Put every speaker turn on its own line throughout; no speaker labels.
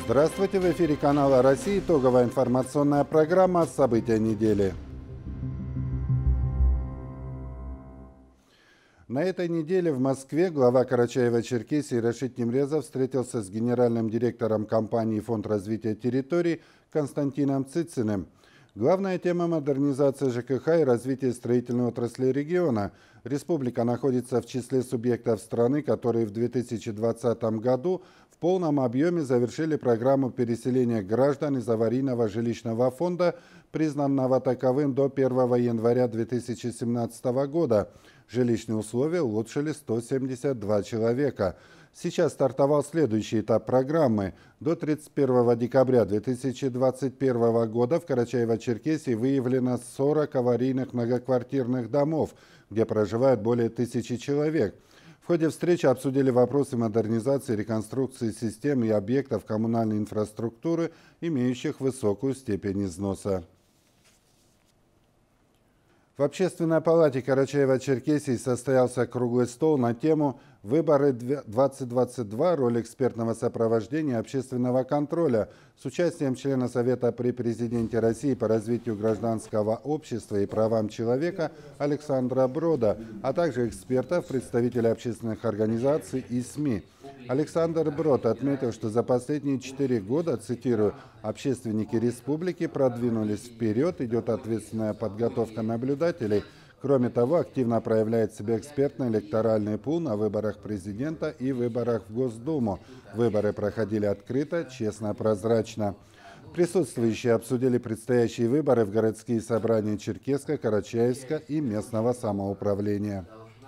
Здравствуйте, в эфире канала «Россия». Итоговая информационная программа «События недели». На этой неделе в Москве глава Карачаево-Черкесии Рашид Немрезов встретился с генеральным директором компании «Фонд развития территорий» Константином Цицыным. Главная тема – модернизация ЖКХ и развитие строительной отрасли региона. Республика находится в числе субъектов страны, которые в 2020 году в полном объеме завершили программу переселения граждан из аварийного жилищного фонда, признанного таковым до 1 января 2017 года. Жилищные условия улучшили 172 человека. Сейчас стартовал следующий этап программы. До 31 декабря 2021 года в Карачаево-Черкесии выявлено 40 аварийных многоквартирных домов, где проживают более 1000 человек. В ходе встречи обсудили вопросы модернизации, реконструкции систем и объектов коммунальной инфраструктуры, имеющих высокую степень износа. В Общественной палате Карачаево-Черкесии состоялся круглый стол на тему «Выборы 2022. Роль экспертного сопровождения и общественного контроля» с участием члена Совета при Президенте России по развитию гражданского общества и правам человека Александра Брода, а также экспертов, представителей общественных организаций и СМИ. Александр Брод отметил, что за последние 4 года, цитирую, «общественники республики продвинулись вперед, идет ответственная подготовка наблюдателей». Кроме того, активно проявляет себя экспертный электоральный пул на выборах президента и выборах в Госдуму. Выборы проходили открыто, честно, прозрачно. Присутствующие обсудили предстоящие выборы в городские собрания Черкесска, Карачаевска и местного самоуправления.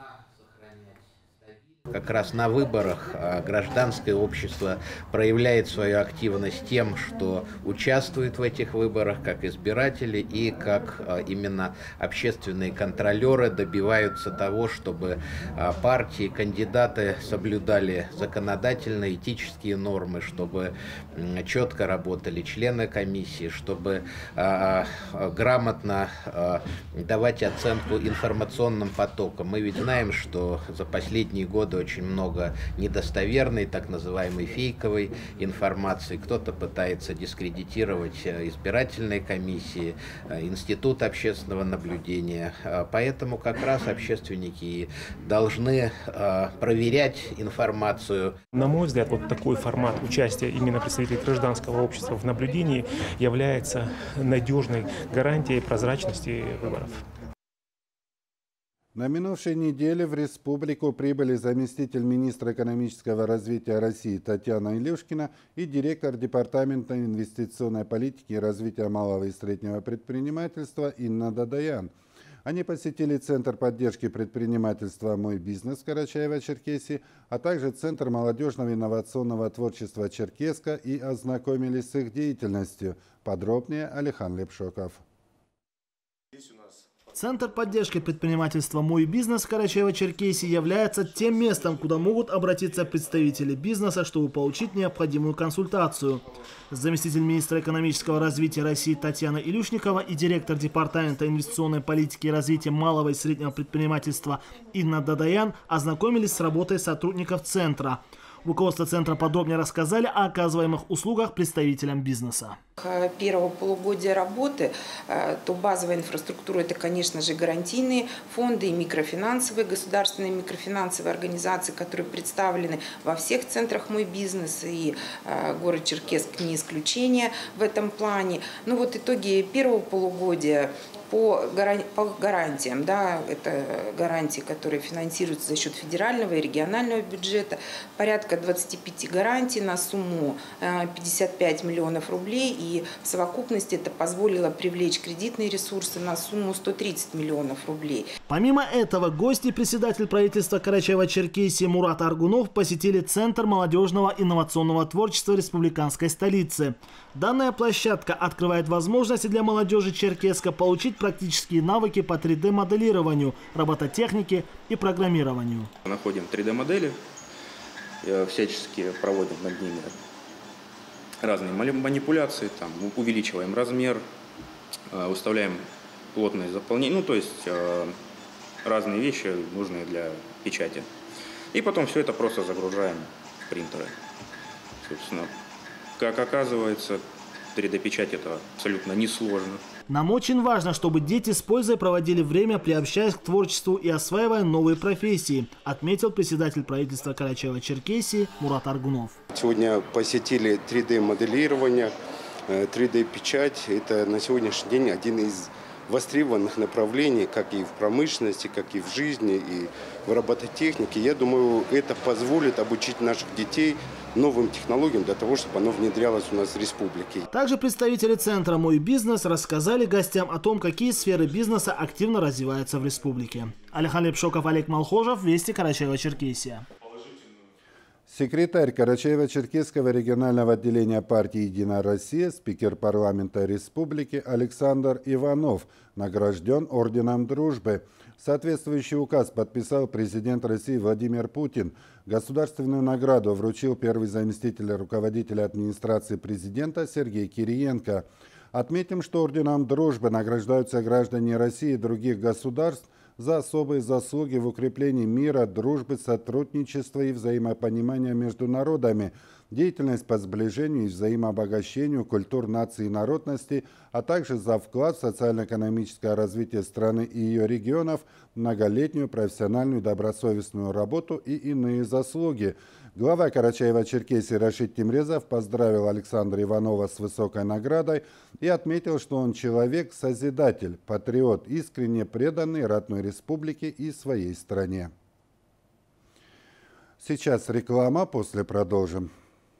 Как раз на выборах гражданское общество проявляет свою активность тем, что участвует в этих выборах как избиратели и как именно общественные контролеры добиваются того, чтобы партии, кандидаты соблюдали законодательные, этические нормы, чтобы четко работали члены комиссии, чтобы грамотно давать оценку информационным потокам. Мы ведь знаем, что за последние годы очень много недостоверной, так называемой фейковой информации. Кто-то пытается дискредитировать избирательные комиссии, институт общественного наблюдения. Поэтому как раз общественники должны проверять информацию.
На мой взгляд, вот такой формат участия именно представителей гражданского общества в наблюдении является надежной гарантией прозрачности выборов.
На минувшей неделе в республику прибыли заместитель министра экономического развития России Татьяна Илюшкина и директор Департамента инвестиционной политики и развития малого и среднего предпринимательства Инна Дадаян. Они посетили Центр поддержки предпринимательства «Мой бизнес» в Карачаево-Черкесии, а также Центр молодежного инновационного творчества Черкесска и ознакомились с их деятельностью. Подробнее Алихан Лепшоков.
Центр поддержки предпринимательства «Мой бизнес» в Карачаево-Черкесии является тем местом, куда могут обратиться представители бизнеса, чтобы получить необходимую консультацию. Заместитель министра экономического развития России Татьяна Илюшникова и директор Департамента инвестиционной политики и развития малого и среднего предпринимательства Инна Дадаян ознакомились с работой сотрудников Центра. Руководство Центра подробнее рассказали о оказываемых услугах представителям бизнеса.
Первого полугодия работы, то базовая инфраструктура – это, конечно же, гарантийные фонды и микрофинансовые, государственные микрофинансовые организации, которые представлены во всех центрах «Мой бизнес», и город Черкесск не исключение в этом плане. Ну вот итоги первого полугодия по гарантиям, да, это гарантии, которые финансируются за счет федерального и регионального бюджета, порядка 25 гарантий на сумму 55 миллионов рублей, и в совокупности это позволило привлечь кредитные ресурсы на сумму 130 миллионов рублей.
Помимо этого, гости и председатель правительства Карачаево-Черкесии Мурат Аргунов посетили Центр молодежного инновационного творчества республиканской столицы. Данная площадка открывает возможности для молодежи Черкесска получить практические навыки по 3D-моделированию, робототехнике и программированию.
Находим 3D-модели, всячески проводим над ними разные манипуляции, там, увеличиваем размер, выставляем плотность заполнения, ну то есть разные вещи, нужные для печати. И потом все это просто загружаем в принтеры. Собственно, Как оказывается, 3D-печать это абсолютно несложно.
Нам очень важно, чтобы дети с пользой проводили время, приобщаясь к творчеству и осваивая новые профессии, отметил председатель правительства Карачаево-Черкесии Мурат Аргунов.
Сегодня посетили 3D-моделирование, 3D-печать. Это на сегодняшний день один из востребованных направлений, как и в промышленности, как и в жизни, и в робототехнике. Я думаю, это позволит обучить наших детей новым технологиям для того, чтобы оно внедрялось у нас в республике.
Также представители центра «Мой бизнес» рассказали гостям о том, какие сферы бизнеса активно развиваются в республике. Алихан Лепшоков, Олег Малхожев, Вести, Карачаево-Черкесия.
Секретарь Карачаево-Черкесского регионального отделения партии «Единая Россия», спикер парламента республики Александр Иванов награжден орденом дружбы. Соответствующий указ подписал президент России Владимир Путин. Государственную награду вручил первый заместитель руководителя администрации президента Сергей Кириенко. Отметим, что орденом дружбы награждаются граждане России и других государств за особые заслуги в укреплении мира, дружбы, сотрудничества и взаимопонимания между народами, деятельность по сближению и взаимообогащению культур наций и народностей, а также за вклад в социально-экономическое развитие страны и ее регионов, многолетнюю профессиональную добросовестную работу и иные заслуги. Глава Карачаево-Черкесии Рашид Тимрезов поздравил Александра Иванова с высокой наградой и отметил, что он человек-созидатель, патриот, искренне преданный родной республике и своей стране. Сейчас реклама, после продолжим.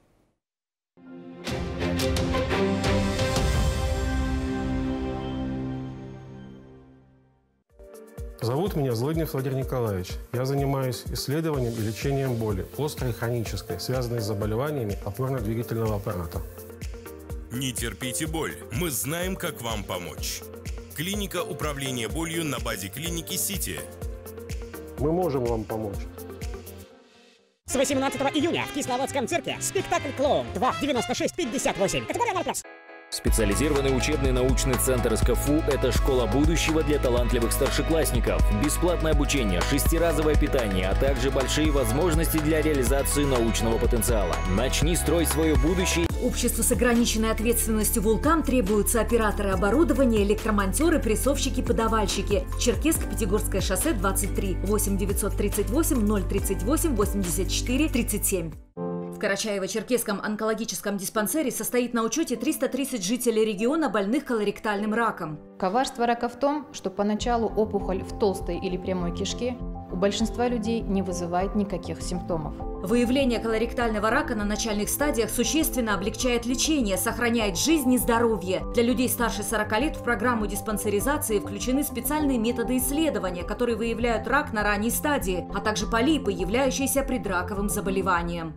Зовут меня Злыднев Владимир Николаевич. Я занимаюсь исследованием и лечением боли, острой и хронической, связанной с заболеваниями опорно-двигательного аппарата.
Не терпите боль. Мы знаем, как вам помочь. Клиника управления болью на базе клиники «Сити».
Мы можем вам помочь.
С 18 июня в Кисловодском цирке спектакль «Клоун 2. 96-58». Категория 0+.
Специализированный учебный научный центр СКФУ – это школа будущего для талантливых старшеклассников. Бесплатное обучение, 6-разовое питание, а также большие возможности для реализации научного потенциала. Начни строить свое будущее.
Обществу с ограниченной ответственностью «Вулкан» требуются операторы оборудования, электромонтеры, прессовщики, подавальщики. Черкесско-Пятигорское шоссе 23 8 938 038 84 37. В Карачаево-Черкесском онкологическом диспансере состоит на учете 330 жителей региона, больных колоректальным раком.
Коварство рака в том, что поначалу опухоль в толстой или прямой кишке у большинства людей не вызывает никаких симптомов.
Выявление колоректального рака на начальных стадиях существенно облегчает лечение, сохраняет жизнь и здоровье. Для людей старше 40 лет в программу диспансеризации включены специальные методы исследования, которые выявляют рак на ранней стадии, а также полипы, являющиеся предраковым заболеванием.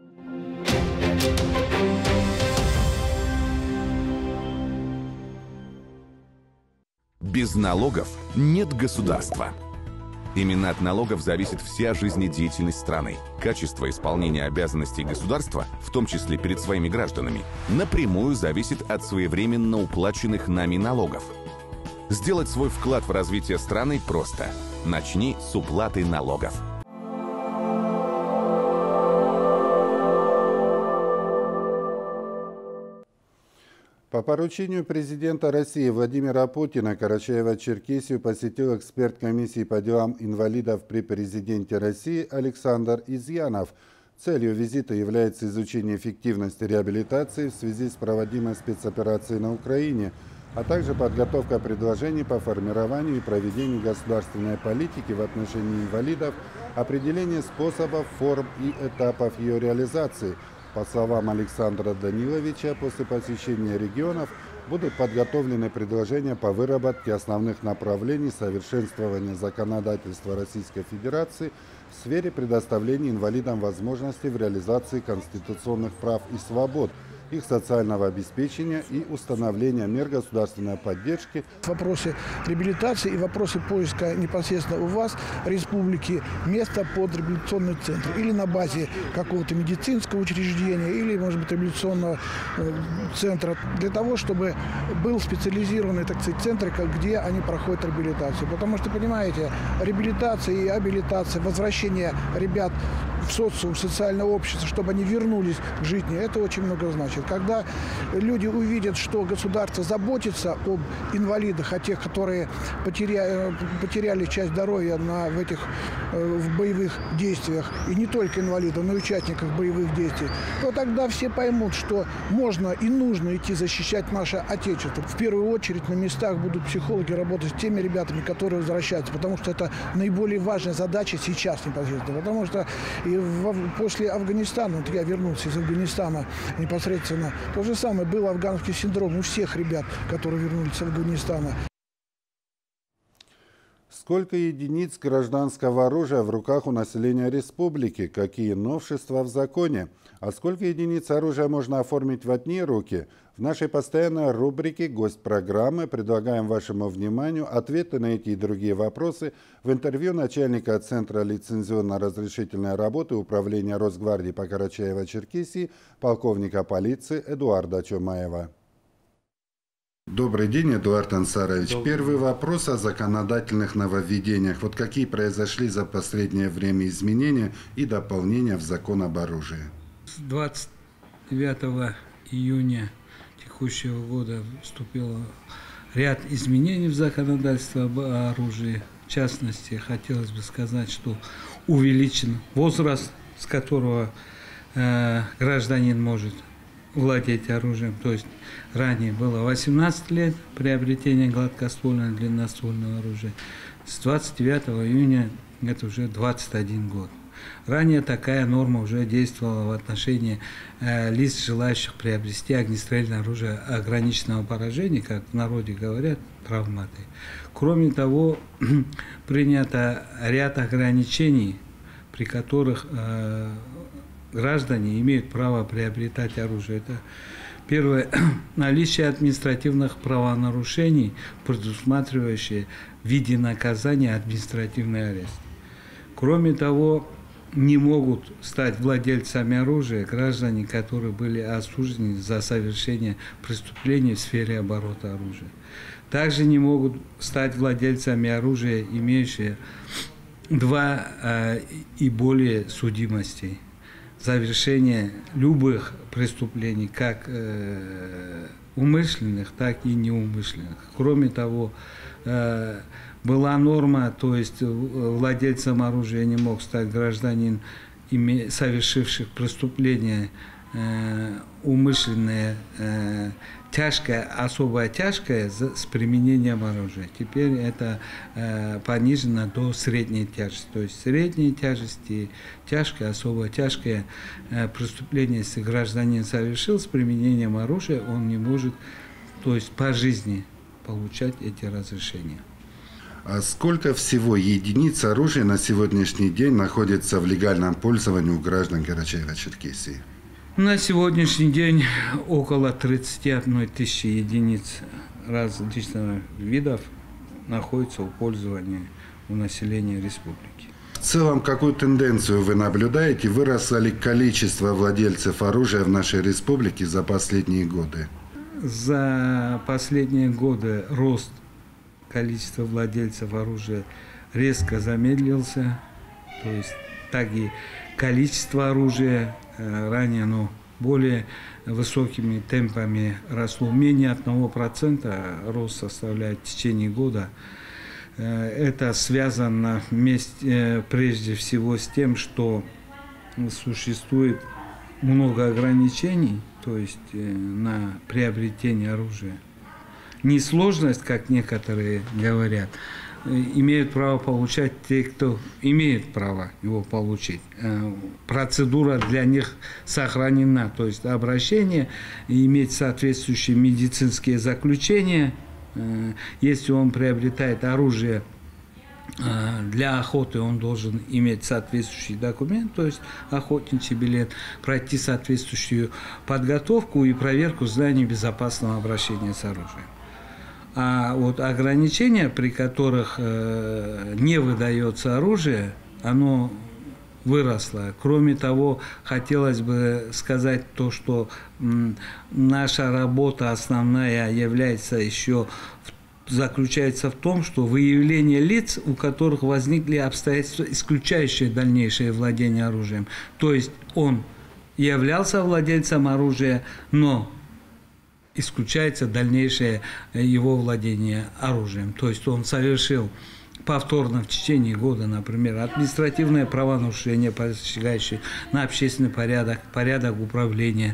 Без налогов нет государства. Именно от налогов зависит вся жизнедеятельность страны. Качество исполнения обязанностей государства, в том числе перед своими гражданами, напрямую зависит от своевременно уплаченных нами налогов. Сделать свой вклад в развитие страны просто. Начни с уплаты налогов.
По поручению президента России Владимира Путина Карачаево-Черкесию посетил эксперт комиссии по делам инвалидов при президенте России Александр Изъянов. Целью визита является изучение эффективности реабилитации в связи с проводимой спецоперацией на Украине, а также подготовка предложений по формированию и проведению государственной политики в отношении инвалидов, определение способов, форм и этапов ее реализации. По словам Александра Даниловича, после посещения регионов будут подготовлены предложения по выработке основных направлений совершенствования законодательства Российской Федерации в сфере предоставления инвалидам возможностей в реализации конституционных прав и свобод, их социального обеспечения и установления мер государственной поддержки.
В вопросе реабилитации и вопросе поиска непосредственно у вас, республики, места под реабилитационный центр. Или на базе какого-то медицинского учреждения, или, может быть, реабилитационного центра. Для того, чтобы был специализированный, так сказать, центр, где они проходят реабилитацию. Потому что, понимаете, реабилитация и абилитация, возвращение ребят в социум, в социальное общество, чтобы они вернулись к жизни, это очень много значит. Когда люди увидят, что государство заботится об инвалидах, о тех, которые потеряли часть здоровья в боевых действиях, и не только инвалидов, но и участников боевых действий, то тогда все поймут, что можно и нужно идти защищать наше Отечество. В первую очередь на местах будут психологи работать с теми ребятами, которые возвращаются, потому что это наиболее важная задача сейчас непосредственно. Потому что после Афганистана, вот я вернулся из Афганистана непосредственно, то же самое был афганский синдром у всех ребят, которые вернулись из Афганистана.
Сколько единиц гражданского оружия в руках у населения республики? Какие новшества в законе? А сколько единиц оружия можно оформить в одни руки? В нашей постоянной рубрике «Гость программы» предлагаем вашему вниманию ответы на эти и другие вопросы в интервью начальника Центра лицензионно-разрешительной работы Управления Росгвардии по Карачаево-Черкесии полковника полиции Эдуарда Чомаева. Добрый день, Эдуард Ансарович. Первый вопрос о законодательных нововведениях. Вот какие произошли за последнее время изменения и дополнения в закон об оружии?
С 29 июня текущего года вступил ряд изменений в законодательство об оружии. В частности, хотелось бы сказать, что увеличен возраст, с которого гражданин может владеть оружием. То есть ранее было 18 лет приобретения гладкоствольного и длинноствольного оружия. С 29 июня это уже 21 год. Ранее такая норма уже действовала в отношении лиц, желающих приобрести огнестрельное оружие ограниченного поражения, как в народе говорят, травматы. Кроме того, принято ряд ограничений, при которых граждане имеют право приобретать оружие. Это первое, наличие административных правонарушений, предусматривающие в виде наказания административный арест. Кроме того, не могут стать владельцами оружия граждане, которые были осуждены за совершение преступлений в сфере оборота оружия. Также не могут стать владельцами оружия, имеющие 2 и более судимостей за совершение любых преступлений, как умышленных, так и неумышленных. Кроме того, была норма, то есть владельцем оружия не мог стать гражданин, совершивших преступление умышленное, тяжкое, особо тяжкое с применением оружия. Теперь это понижено до средней тяжести. То есть средней тяжести, тяжкое, особо тяжкое преступление, если гражданин совершил с применением оружия, он не может, то есть по жизни получать эти разрешения.
А сколько всего единиц оружия на сегодняшний день находится в легальном пользовании у граждан Карачаево-Черкесии?
На сегодняшний день около 31 тысячи единиц различных видов находится в пользовании у населения республики.
В целом, какую тенденцию вы наблюдаете? Выросло ли количество владельцев оружия в нашей республике за последние годы?
За последние годы рост количества владельцев оружия резко замедлился. То есть так и количество оружия ранее оно более высокими темпами росло. Менее 1% рост составляет в течение года. Это связано прежде всего с тем, что существует много ограничений, то есть на приобретение оружия. Не сложность, как некоторые говорят, имеют право получать те, кто имеет право его получить. Процедура для них сохранена, то есть обращение, иметь соответствующие медицинские заключения. Если он приобретает оружие для охоты, он должен иметь соответствующий документ, то есть охотничий билет, пройти соответствующую подготовку и проверку знаний безопасного обращения с оружием. А вот ограничения, при которых не выдается оружие, оно выросло. Кроме того, хотелось бы сказать то, что наша работа основная является еще заключается в том, что выявление лиц, у которых возникли обстоятельства, исключающие дальнейшее владение оружием. То есть он являлся владельцем оружия, но исключается дальнейшее его владение оружием. То есть он совершил повторно в течение года, например, административное правонарушение, посягающее на общественный порядок управления,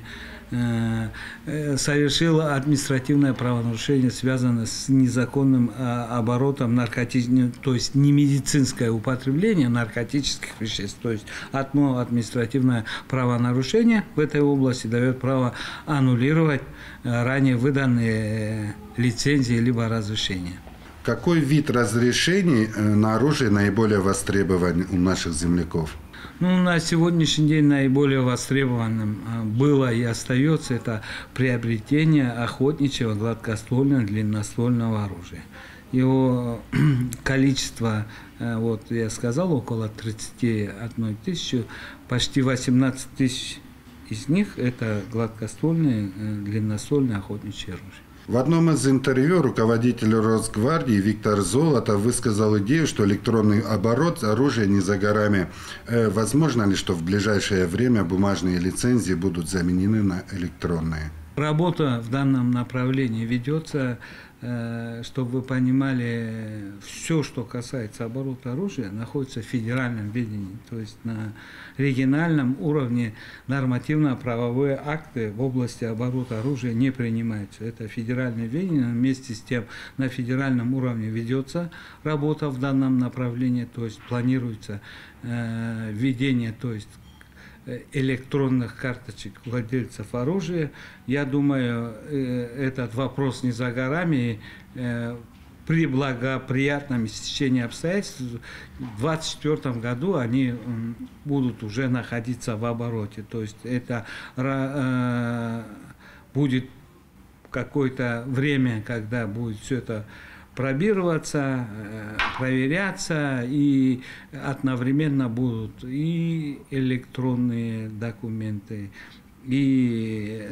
совершил административное правонарушение, связанное с незаконным оборотом наркотических, то есть не медицинское употребление наркотических веществ. То есть одно административное правонарушение в этой области дает право аннулировать ранее выданные лицензии либо разрешения.
Какой вид разрешений на оружие наиболее востребован у наших земляков?
Ну, на сегодняшний день наиболее востребованным было и остается это приобретение охотничьего гладкоствольного длинноствольного оружия. Его количество, вот я сказал, около 31 тысячи, почти 18 тысяч из них это гладкоствольные длинноствольные охотничьи оружия.
В одном из интервью руководитель Росгвардии Виктор Золотов высказал идею, что электронный оборот оружия не за горами. Возможно ли, что в ближайшее время бумажные лицензии будут заменены на электронные?
Работа в данном направлении ведется, чтобы вы понимали, все, что касается оборота оружия, находится в федеральном ведении, то есть на региональном уровне нормативно-правовые акты в области оборота оружия не принимаются. Это федеральное ведение, вместе с тем на федеральном уровне ведется работа в данном направлении, то есть планируется введение, то есть электронных карточек владельцев оружия. Я думаю, этот вопрос не за горами. При благоприятном стечении обстоятельств в 2024 году они будут уже находиться в обороте. То есть это будет какое-то время, когда будет все это пробироваться, проверяться, и одновременно будут и электронные документы, и,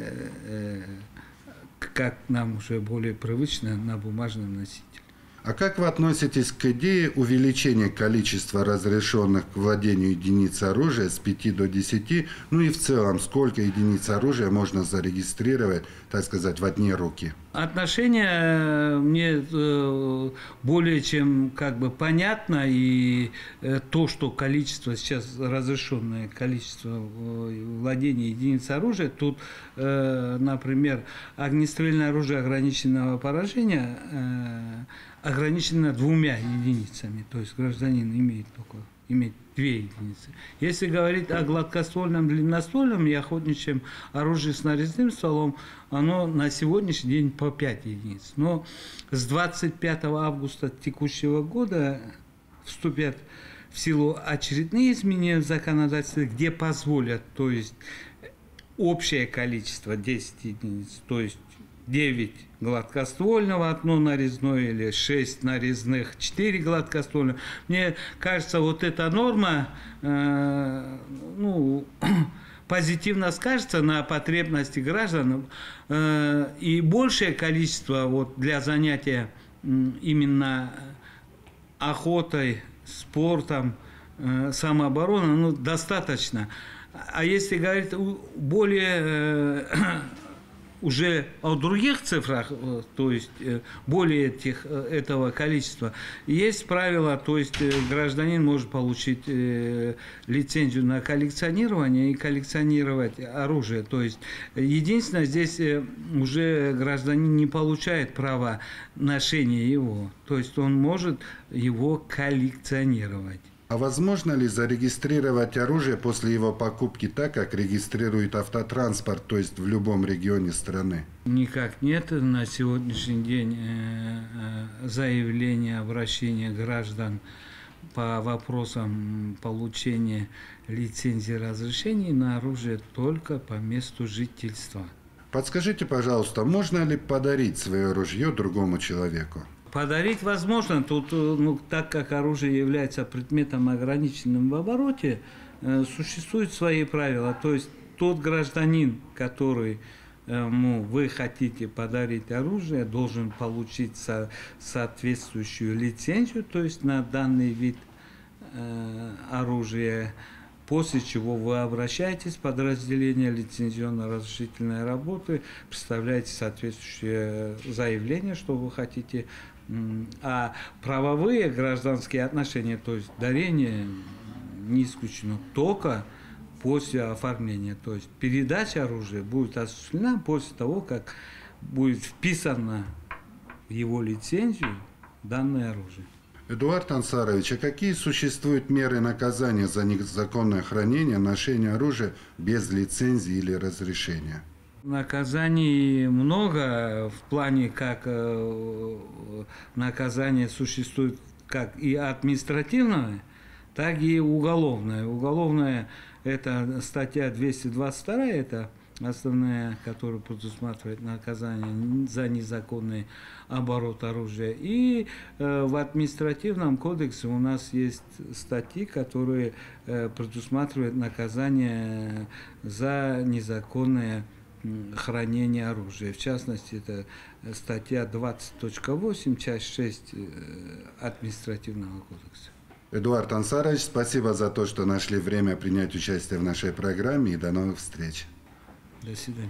как нам уже более привычно, на бумажном носителе.
А как вы относитесь к идее увеличения количества разрешенных к владению единиц оружия с 5 до 10, ну и в целом, сколько единиц оружия можно зарегистрировать, так сказать, в одни руки?
Отношение мне более чем понятно, и то, что количество сейчас, разрешенное количество владения единиц оружия, тут, например, огнестрельное оружие ограниченного поражения ограничено 2 единицами, то есть гражданин имеет только 2 единицы. Если говорить о гладкоствольном, длинноствольном и охотничьем оружии с нарезным стволом, оно на сегодняшний день по 5 единиц. Но с 25 августа текущего года вступят в силу очередные изменения в законодательстве, где позволят, то есть общее количество 10 единиц, то есть 9 гладкоствольного, 1 нарезное, или 6 нарезных, 4 гладкоствольных. Мне кажется, вот эта норма позитивно скажется на потребности граждан, и большее количество для занятия именно охотой, спортом, самообороной достаточно. А если говорить более уже о других цифрах, то есть более этого количества, есть правило, то есть гражданин может получить лицензию на коллекционирование и коллекционировать оружие. То есть единственное, здесь уже гражданин не получает права ношения его, то есть он может его коллекционировать.
А возможно ли зарегистрировать оружие после его покупки так, как регистрирует автотранспорт, то есть в любом регионе страны?
Никак нет. На сегодняшний день заявление, обращение граждан по вопросам получения лицензии, разрешений на оружие только по месту жительства.
Подскажите, пожалуйста, можно ли подарить свое ружье другому человеку?
Подарить возможно, тут, так как оружие является предметом ограниченным в обороте, существуют свои правила. То есть тот гражданин, который вы хотите подарить оружие, должен получить соответствующую лицензию, то есть на данный вид оружия, после чего вы обращаетесь в подразделение лицензионно-разрешительной работы, представляете соответствующее заявление, что вы хотите. А правовые гражданские отношения, то есть дарение, не исключено только после оформления. То есть передача оружия будет осуществлена после того, как будет вписано в его лицензию данное оружие.
Эдуард Ансарович, а какие существуют меры наказания за незаконное хранение, ношение оружия без лицензии или разрешения?
Наказаний много в плане, как наказание существует как и административное, так и уголовное. Уголовное – это статья 222, это основная, которая предусматривает наказание за незаконный оборот оружия. И в административном кодексе у нас есть статьи, которые предусматривают наказание за незаконное хранение оружия. В частности, это статья 20.8, часть 6 административного кодекса.
Эдуард Ансарович, спасибо за то, что нашли время принять участие в нашей программе, и до новых встреч.
До свидания.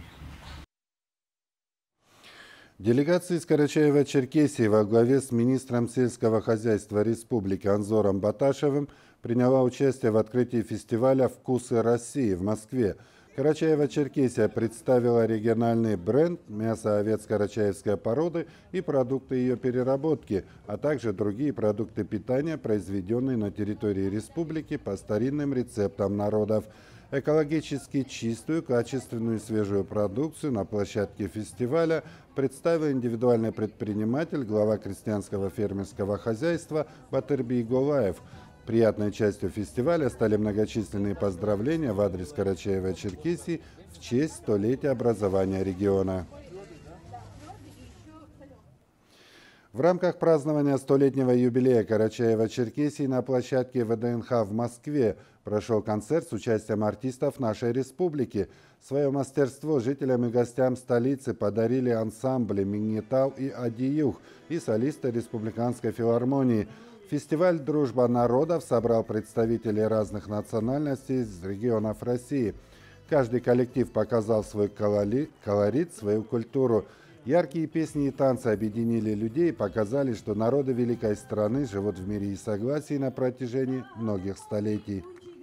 Делегация из Карачаева-Черкесии во главе с министром сельского хозяйства республики Анзором Баташевым приняла участие в открытии фестиваля «Вкусы России» в Москве. Карачаево-Черкесия представила региональный бренд мяса овец карачаевской породы и продукты ее переработки, а также другие продукты питания, произведенные на территории республики по старинным рецептам народов. Экологически чистую, качественную и свежую продукцию на площадке фестиваля представил индивидуальный предприниматель, глава крестьянского фермерского хозяйства Батырбий Голаев. Приятной частью фестиваля стали многочисленные поздравления в адрес Карачаева-Черкесии в честь столетия образования региона. В рамках празднования столетнего юбилея Карачаева-Черкесии на площадке ВДНХ в Москве прошел концерт с участием артистов нашей республики. Свое мастерство жителям и гостям столицы подарили ансамбли «Мингитау» и «Адиюх» и солисты Республиканской филармонии. Фестиваль «Дружба народов» собрал представителей разных национальностей из регионов России. Каждый коллектив показал свой колорит, свою культуру. Яркие песни и танцы объединили людей и показали, что народы великой страны живут в мире и согласии на протяжении многих столетий.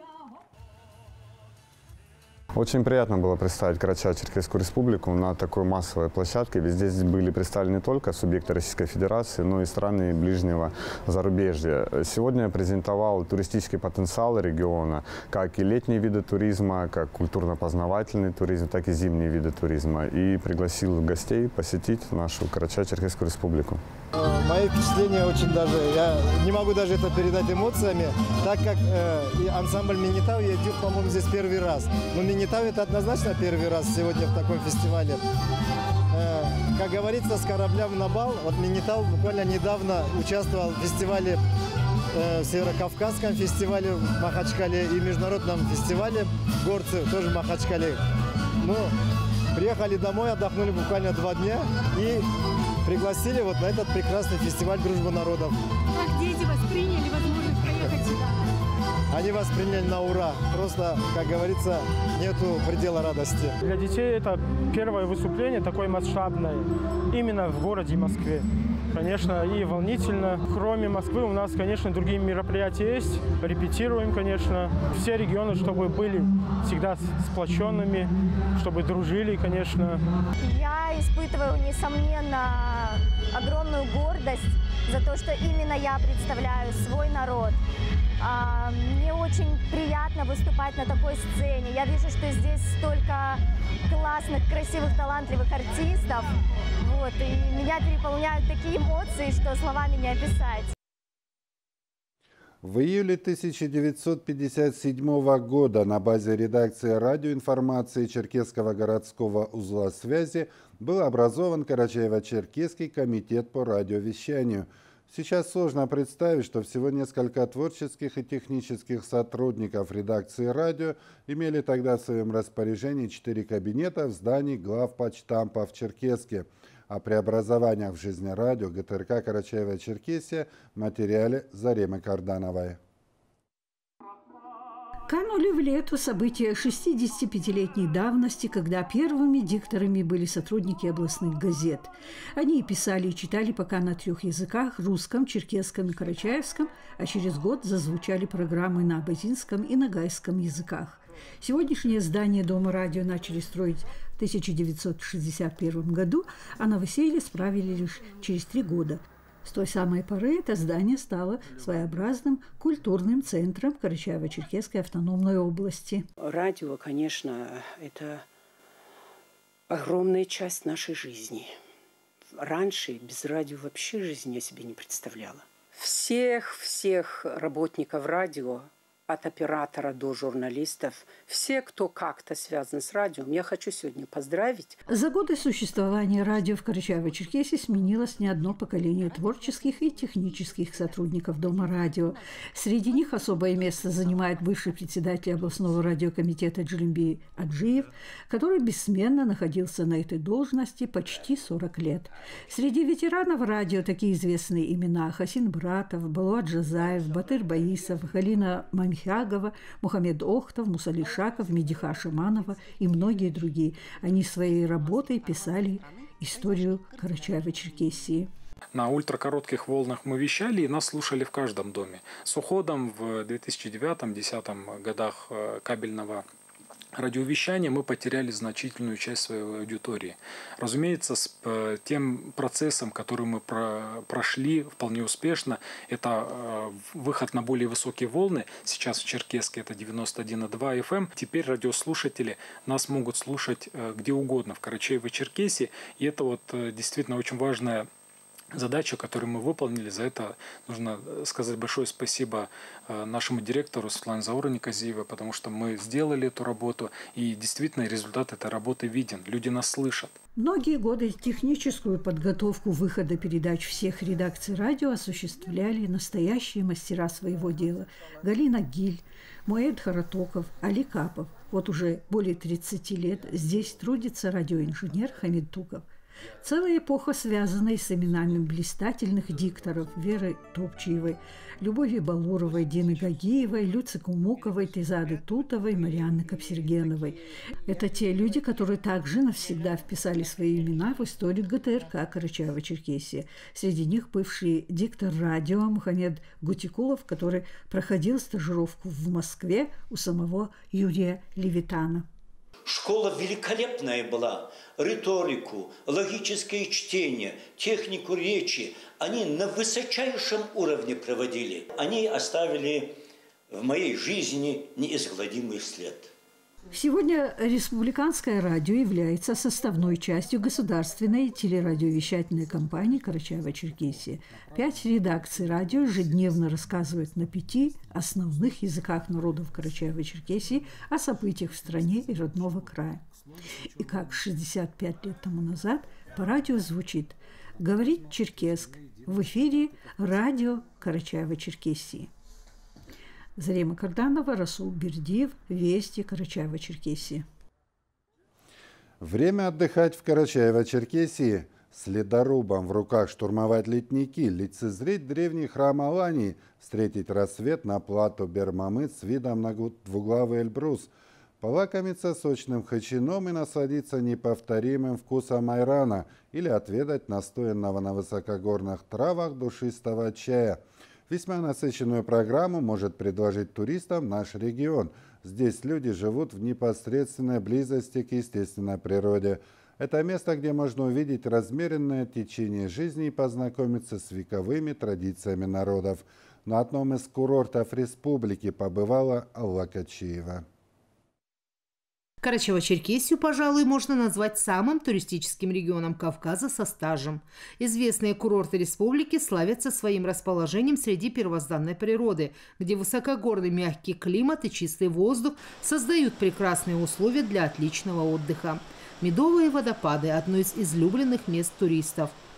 Очень приятно было представить Карачаево-Черкесскую республику на такой массовой площадке, ведь здесь были представлены не только субъекты Российской Федерации, но и страны ближнего зарубежья. Сегодня я презентовал туристический потенциал региона, как и летние виды туризма, как культурно-познавательный туризм, так и зимние виды туризма. И пригласил гостей посетить нашу Карачаево-Черкесскую республику.
Мои впечатления очень даже, я не могу даже это передать эмоциями, так как и ансамбль «Мингитау» я иду, по-моему, здесь первый раз. Но «Мингитау» это однозначно первый раз сегодня в таком фестивале. Как говорится, с корабля на бал. Вот «Мингитау» буквально недавно участвовал в фестивале, в Северокавказском фестивале в Махачкале и международном фестивале горцы тоже в Махачкале. Ну, приехали домой, отдохнули буквально 2 дня и пригласили вот на этот прекрасный фестиваль «Дружба народов».
Как дети восприняли возможность проехать сюда?
Они восприняли на ура. Просто, как говорится, нету предела радости.
Для детей это первое выступление такое масштабное, именно в городе Москве. Конечно, и волнительно. Кроме Москвы у нас, конечно, другие мероприятия есть. Репетируем, конечно. Все регионы, чтобы были всегда сплоченными, чтобы дружили, конечно.
Я испытываю, несомненно, огромную гордость за то, что именно я представляю свой народ. Мне очень приятно выступать на такой сцене. Я вижу, что здесь столько классных, красивых, талантливых артистов. Вот, и меня переполняют такие эмоции, что словами не описать.
В июле 1957 года на базе редакции радиоинформации Черкесского городского узла связи был образован Карачаево-Черкесский комитет по радиовещанию. В Сейчас сложно представить, что всего несколько творческих и технических сотрудников редакции радио имели тогда в своем распоряжении 4 кабинета в здании главпочтампа в Черкесске. О преобразованиях в жизни радио ГТРК Карачаево-Черкесия в материале Заремы Кардановой.
Канули в лету события 65-летней давности, когда первыми дикторами были сотрудники областных газет. Они писали и читали пока на 3 языках – русском, черкесском и карачаевском, а через год зазвучали программы на абазинском и ногайском языках. Сегодняшнее здание Дома радио начали строить в 1961 году, а новоселье справили лишь через 3 года. С той самой поры это здание стало своеобразным культурным центром Карачаево-Черкесской автономной области.
Радио, конечно, это огромная часть нашей жизни. Раньше без радио вообще жизни я себе не представляла. Всех работников радио, от оператора до журналистов, все, кто как-то связан с радио, я хочу сегодня поздравить.
За годы существования радио в Карачаево-Черкесии сменилось не одно поколение творческих и технических сотрудников Дома радио. Среди них особое место занимает бывший председатель областного радиокомитета Джелимбей Аджиев, который бессменно находился на этой должности почти 40 лет. Среди ветеранов радио такие известные имена: Хасин Братов, Балуат Джазаев, Батыр Баисов, Галина Мамхягова, Мухаммед Охтов, Мусали Шаков, Медиха Шаманова и многие другие. Они своей работой писали историю Карачаево-Черкесии.
На ультракоротких волнах мы вещали, и нас слушали в каждом доме. С уходом в 2009-2010 годах кабельного радиовещания мы потеряли значительную часть своей аудитории. Разумеется, с тем процессом, который мы прошли вполне успешно, это выход на более высокие волны. Сейчас в Черкесске это 91,2 FM. Теперь радиослушатели нас могут слушать где угодно в Карачаево-Черкесии. И это вот действительно очень важная задачу, которую мы выполнили. За это нужно сказать большое спасибо нашему директору Светлане Зауровне Казиевой, потому что мы сделали эту работу, и действительно результат этой работы виден. Люди нас слышат.
Многие годы техническую подготовку выхода передач всех редакций радио осуществляли настоящие мастера своего дела. Галина Гиль, Муэд Харатоков, Али Капов. Вот уже более 30 лет здесь трудится радиоинженер Хамид Туков. Целая эпоха, связанная с именами блистательных дикторов Веры Топчиевой, Любови Балуровой, Дины Гагиевой, Люцы Кумуковой, Тизады Тутовой, Марианны Капсергеновой. Это те люди, которые также навсегда вписали свои имена в историю ГТРК Карачаево-Черкесия. Среди них бывший диктор радио Мухаммед Гутикулов, который проходил стажировку в Москве у самого Юрия Левитана.
Школа великолепная была. Риторику, логическое чтение, технику речи они на высочайшем уровне проводили. Они оставили в моей жизни неизгладимый след.
Сегодня республиканское радио является составной частью государственной телерадиовещательной компании Карачаево-Черкесия. 5 редакций радио ежедневно рассказывают на 5 основных языках народов Карачаево-Черкесии о событиях в стране и родного края. И как 65 лет тому назад по радио звучит «Говорит Черкесск». В эфире радио Карачаево-Черкесии. Зарема Карданова, Расул Бердиев, Вести, Карачаево-Черкесия.
Время отдыхать в Карачаево-Черкесии. С ледорубом в руках штурмовать ледники, лицезреть древний храм Алании, встретить рассвет на плато Бермамыт с видом на двуглавый Эльбрус, полакомиться сочным хачином и насладиться неповторимым вкусом айрана или отведать настоянного на высокогорных травах душистого чая. Весьма насыщенную программу может предложить туристам наш регион. Здесь люди живут в непосредственной близости к естественной природе. Это место, где можно увидеть размеренное течение жизни и познакомиться с вековыми традициями народов. На одном из курортов республики побывала Алла Качиева.
Карачаево-Черкесию, пожалуй, можно назвать самым туристическим регионом Кавказа со стажем. Известные курорты республики славятся своим расположением среди первозданной природы, где высокогорный мягкий климат и чистый воздух создают прекрасные условия для отличного отдыха. Медовые водопады – одно из излюбленных мест туристов.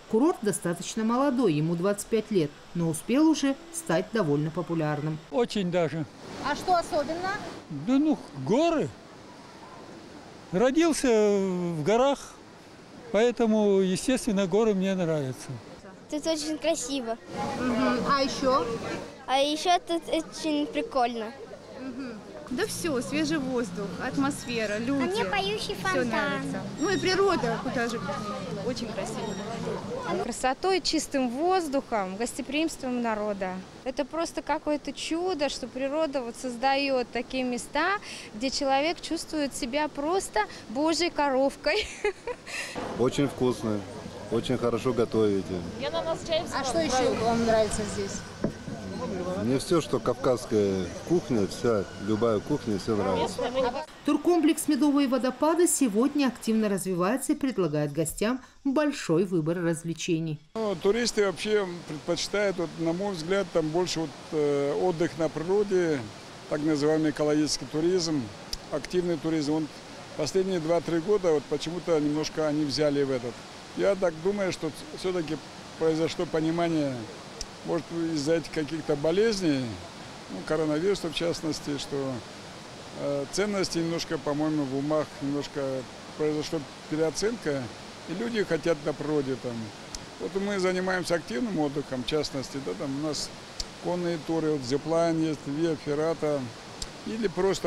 Курорт достаточно молодой, ему 25 лет, но успел уже стать довольно популярным.
Очень даже.
А что особенно?
Да горы. Родился в горах, поэтому, естественно, горы мне нравятся.
Тут очень красиво.
А еще?
А еще тут очень прикольно.
Да все, свежий воздух, атмосфера, люди.
А мне поющий фонтан.
Ну и природа, куда же очень красиво.
Красотой, чистым воздухом, гостеприимством народа. Это просто какое-то чудо, что природа вот создает такие места, где человек чувствует себя просто божьей коровкой.
Очень вкусно, очень хорошо готовите.
А что еще вам нравится здесь?
Мне все, что кавказская кухня, любая кухня, все нравится.
Туркомплекс «Медовые водопады» сегодня активно развивается и предлагает гостям большой выбор развлечений.
Туристы вообще предпочитают, на мой взгляд, там больше отдых на природе, так называемый экологический туризм, активный туризм. Последние 2-3 года почему-то немножко они взяли в этот. Я так думаю, что все-таки произошло понимание, может, из-за этих каких-то болезней, коронавируса в частности, что ценности немножко, по-моему, в умах немножко произошла переоценка, и люди хотят на природе там. Вот мы занимаемся активным отдыхом, в частности, да, там у нас конные туры, зиплайн есть, виа феррата, или просто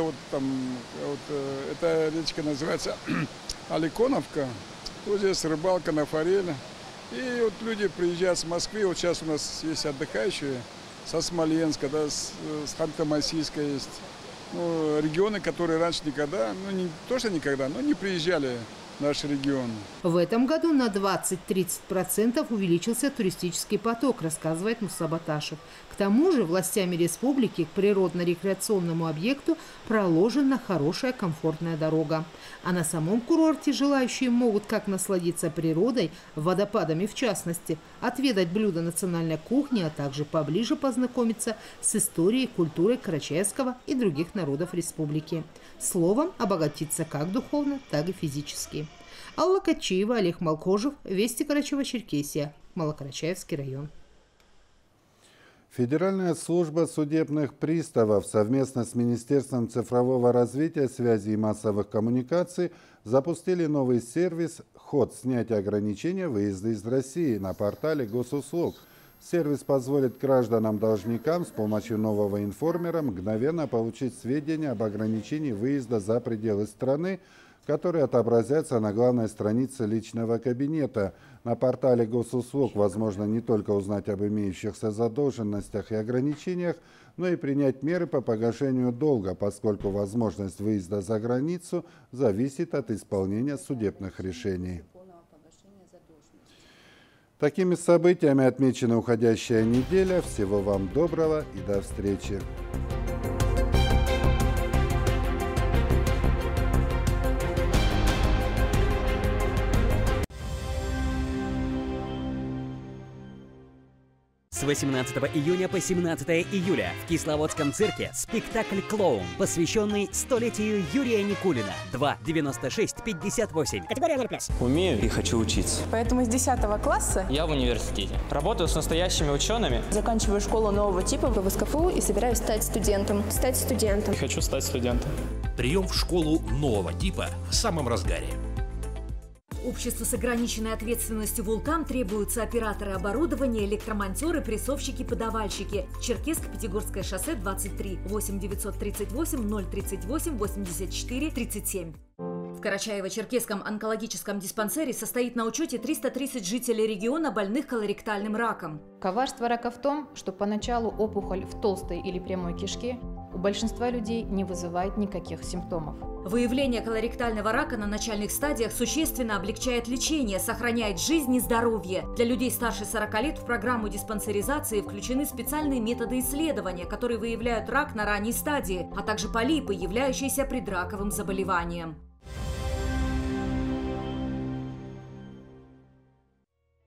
эта речка называется Аликоновка, вот здесь рыбалка на форель. И вот люди приезжают с Москвы, вот сейчас у нас есть отдыхающие со Смоленска, да, с Ханты-Мансийска есть. Регионы, которые раньше никогда, не то что никогда, но не приезжали в наш регион.
В этом году на 20-30% увеличился туристический поток, рассказывает Муса Баташев. К тому же властями республики к природно-рекреационному объекту проложена хорошая комфортная дорога. А на самом курорте желающие могут как насладиться природой, водопадами в частности, отведать блюда национальной кухни, а также поближе познакомиться с историей, культурой карачаевского и других народов республики. Словом, обогатиться как духовно, так и физически. Алла Качиева, Олег Малкожев, Вести Карачаево-Черкесия, Малокарачаевский район.
Федеральная служба судебных приставов совместно с Министерством цифрового развития, связи и массовых коммуникаций запустили новый сервис «Ход снятия ограничения выезда из России» на портале госуслуг. Сервис позволит гражданам-должникам с помощью нового информера мгновенно получить сведения об ограничении выезда за пределы страны, которые отобразятся на главной странице личного кабинета. На портале госуслуг возможно не только узнать об имеющихся задолженностях и ограничениях, но и принять меры по погашению долга, поскольку возможность выезда за границу зависит от исполнения судебных решений. Такими событиями отмечена уходящая неделя. Всего вам доброго и до встречи.
С 18 июня по 17 июля в Кисловодском цирке спектакль «Клоун», посвященный столетию Юрия Никулина. 2-96-58.
Категория 0+.
Умею и хочу учиться.
Поэтому с 10 класса
я в университете. Работаю с настоящими учеными.
Заканчиваю школу нового типа в СКФУ и собираюсь стать студентом.
Хочу стать студентом.
Прием в школу нового типа в самом разгаре.
Обществу с ограниченной ответственностью «Вулкан» требуются операторы оборудования, электромонтеры, прессовщики, подавальщики. Черкесско-Пятигорское шоссе 23 8 938 038 84 37. В Карачаево-Черкесском онкологическом диспансере состоит на учете 330 жителей региона, больных колоректальным раком.
Коварство рака в том, что поначалу опухоль в толстой или прямой кишке у большинства людей не вызывает никаких симптомов.
Выявление колоректального рака на начальных стадиях существенно облегчает лечение, сохраняет жизнь и здоровье. Для людей старше 40 лет в программу диспансеризации включены специальные методы исследования, которые выявляют рак на ранней стадии, а также полипы, являющиеся предраковым заболеванием.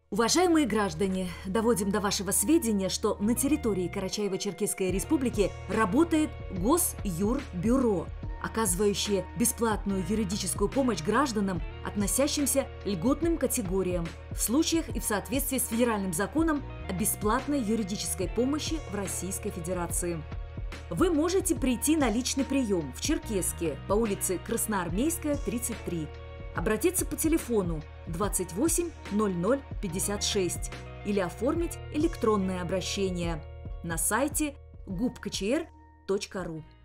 Уважаемые граждане, доводим до вашего сведения, что на территории Карачаево-Черкесской Республики работает Госюрбюро, оказывающее бесплатную юридическую помощь гражданам, относящимся к льготным категориям, в случаях и в соответствии с федеральным законом о бесплатной юридической помощи в Российской Федерации. Вы можете прийти на личный прием в Черкесске по улице Красноармейская, 33, обратиться по телефону 28 00 56 или оформить электронное обращение на сайте gubkcr.ru.